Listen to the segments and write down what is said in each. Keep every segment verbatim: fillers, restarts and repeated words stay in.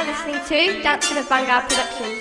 listening to Dancing with Vanguard Productions.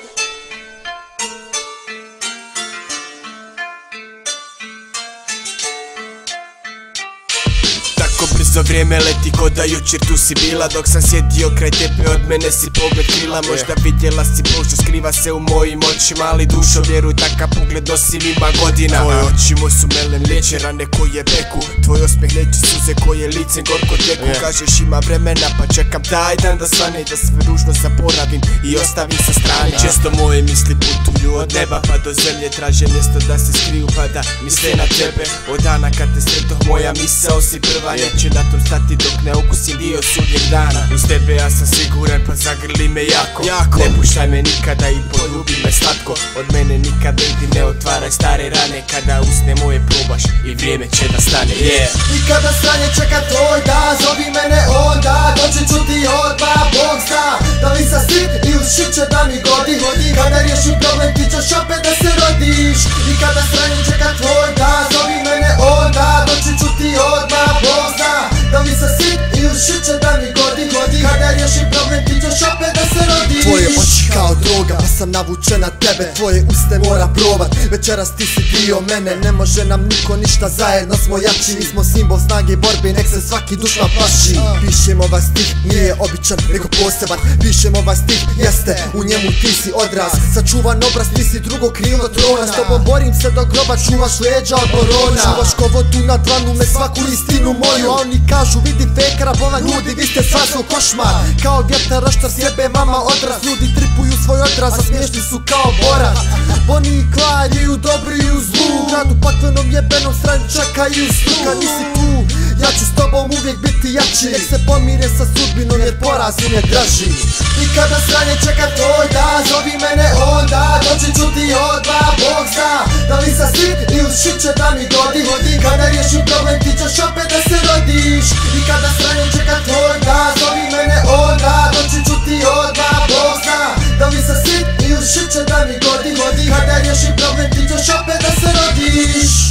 Tako brzo vrijeme leti ko da jučer tu si bila. Dok sam sjedio kraj tebe od mene si pogled krila. Možda vidjela si Bog što skriva se u mojim očima, ali dušo vjeruj takav pogled nosim ima godina. Tvoje oči moj su melen liječe rane koje beku, tvoj osmeh neće suze koje licem gorko teku. Kažeš ima vremena pa čekam taj dan da svane, da sve ružno zaboravim i ostavim sa strane. Često moje misli putuju od neba pa do zemlje, traže mjesto da se skriju pa da misle na tebe. Od dana kad te sretoh moja misao si prva, neće na tom stati dok ne okusim dio sudnjeg dana. Uz tebe ja sam siguran pa zagrli me jako, jako. Ne puštaj me nikada i poljubi me slatko. Od mene nikad nigdje ne otvaraj stare rane, kada usne moje probaš i vrijeme će da stane, yeah. I kada stranje čeka tvoj dan, zovi mene onda, doći ću ti odmah, Bog zna. Da li sa sit i uz shit će da mi godi, godi. Kada riješim problem ti ćeš opet da se rodiš. I kada stranje čeka tvoj dan, zovi mene onda, doći ću ti odmah, Bog zna. Da li sa sit i uz shit će da mi godi, godi. Kada riješim problem ti ćeš opet da se rodiš. Tvoje oči kao droga, pa sam navučen na tebe, tvoje uste mora probat. Večeras ti si dio mene, ne može nam niko ništa, zajedno smo jači. Mi smo simbol snage i borbe, nek se svaki dušman plaši. Pišem ovaj stih, nije običan, nego poseban. Pišem ovaj stih, jeste, u njemu ti si odraz. Sačuvan obraz, ti si drugo krilo trona. S tobom borim se do groba, čuvaš leđa od borona. Čuvaš ko vodu na dlanu me, svaku istinu moju. A oni kažu vidi fejkera, bolan ljudi, vi ste svasu košmar. Kao vjetar oštar sjebe mama odraz. Ljudi tripuju svoj odraz, a smiješni su kao Bora. Boni i Clyde i u dobru i u zlu. U gradu paklenom jebenom strani čekaju struka, nisi tu. Ja ću s tobom uvijek biti jači, nek se pomire sa sudbinom jer poraz im je draži. I kada stranje čeka tvoj dan, zovi mene onda, doći ću ti odmah, Bog zna. Da li sa sit i uz shit će da mi godi, godi. Kada riješim problem ti ćeš opet da se rodiš. I kada stranje čeka tvoj dan, zovi mene onda, doći ću ti odmah, Bog zna. Da li sa sit i uz shit će da mi godi, godi. Kada riješim problem ti ćeš opet da se rodiš.